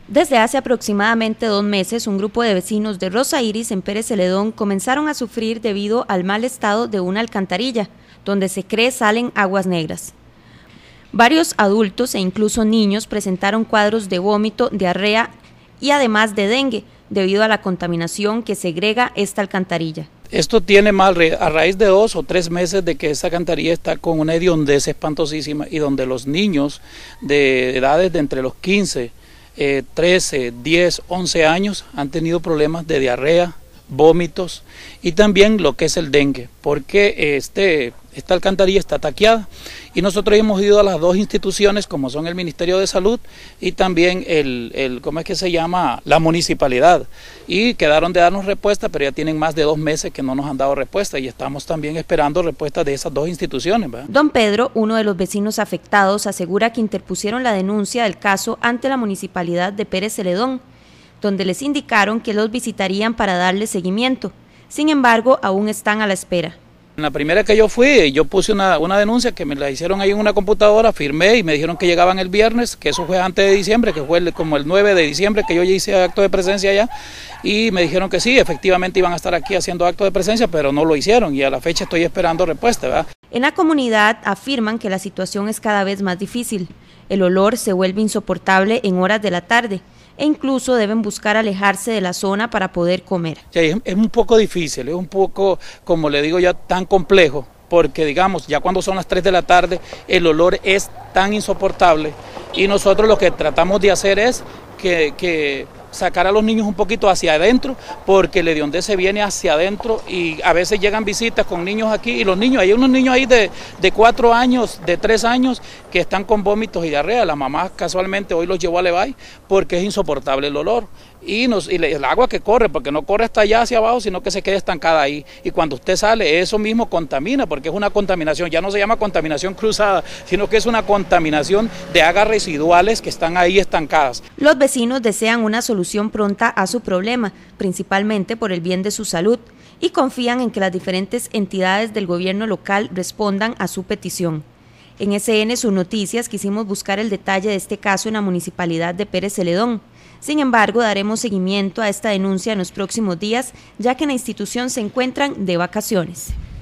Desde hace aproximadamente 2 meses, un grupo de vecinos de Rosa Iris en Pérez Celedón comenzaron a sufrir debido al mal estado de una alcantarilla, donde se cree salen aguas negras. Varios adultos e incluso niños presentaron cuadros de vómito, diarrea y además de dengue, debido a la contaminación que segrega esta alcantarilla. Esto tiene mal a raíz de 2 o 3 meses de que esta alcantarilla está con una hediondez espantosísima y donde los niños de edades de entre los 15, 13, 10, 11 años han tenido problemas de diarrea, vómitos y también lo que es el dengue, porque esta alcantarilla está taqueada y nosotros hemos ido a las 2 instituciones como son el Ministerio de Salud y también ¿cómo es que se llama? La municipalidad, y quedaron de darnos respuesta, pero ya tienen más de 2 meses que no nos han dado respuesta y estamos también esperando respuestas de esas 2 instituciones, ¿verdad? Don Pedro, uno de los vecinos afectados, asegura que interpusieron la denuncia del caso ante la municipalidad de Pérez Celedón, donde les indicaron que los visitarían para darle seguimiento. Sin embargo, aún están a la espera. En la primera que yo fui, yo puse una denuncia que me la hicieron ahí en una computadora, firmé y me dijeron que llegaban el viernes, que eso fue antes de diciembre, que fue como el 9 de diciembre que yo ya hice acto de presencia allá, y me dijeron que sí, efectivamente iban a estar aquí haciendo acto de presencia, pero no lo hicieron y a la fecha estoy esperando respuesta, ¿verdad? En la comunidad afirman que la situación es cada vez más difícil. El olor se vuelve insoportable en horas de la tarde e incluso deben buscar alejarse de la zona para poder comer. Sí, es un poco difícil, es un poco, como le digo ya, tan complejo, porque digamos, ya cuando son las 3 de la tarde, el olor es tan insoportable y nosotros lo que tratamos de hacer es que sacar a los niños un poquito hacia adentro, porque el hediondez se viene hacia adentro y a veces llegan visitas con niños aquí y los niños, hay unos niños ahí de 4 años, de 3 años que están con vómitos y diarrea. La mamá casualmente hoy los llevó a Levay porque es insoportable el olor y el agua que corre, porque no corre hasta allá hacia abajo, sino que se queda estancada ahí y cuando usted sale eso mismo contamina, porque es una contaminación, ya no se llama contaminación cruzada, sino que es una contaminación de aguas residuales que están ahí estancadas. Los vecinos desean una solución pronta a su problema, principalmente por el bien de su salud, y confían en que las diferentes entidades del gobierno local respondan a su petición. En SN Sus Noticias quisimos buscar el detalle de este caso en la municipalidad de Pérez Celedón. Sin embargo, daremos seguimiento a esta denuncia en los próximos días, ya que en la institución se encuentran de vacaciones.